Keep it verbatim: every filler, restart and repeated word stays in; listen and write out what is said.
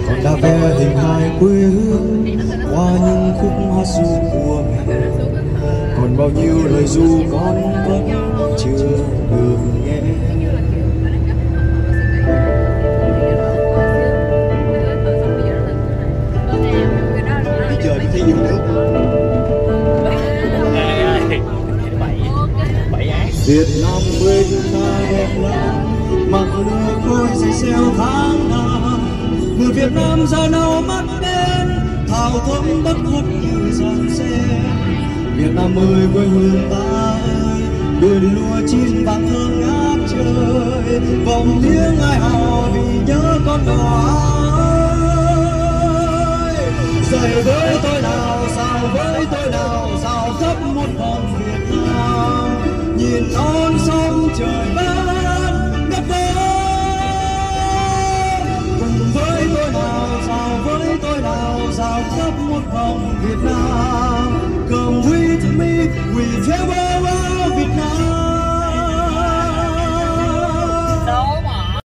còn đã vẽ hình hài quê hương qua những khúc hát ru của mẹ. Còn bao nhiêu lời ru con vẫn chưa được nghe. Đi chờ đi thấy nhiều nước. Việt Nam quê ta đẹp lắm, mặt mưa khôi dày xeo tháng năm. Người Việt Nam giờ nào mắt đen, thảo thơm bất khuất như dòng sen. Việt Nam ơi quê hương ta ơi, đồi lúa chín vàng thơm ngát trời. Vòng tiếng ai hò vì nhớ con đò ơi. Dậy với tôi nào, sao với tôi nào, sao khắp muôn vòng Việt Nam. Nhìn non sông trời ban đất đai. Cùng với tôi nào, sao với tôi nào, sao khắp muôn vòng Việt Nam. Come with me, with heaven.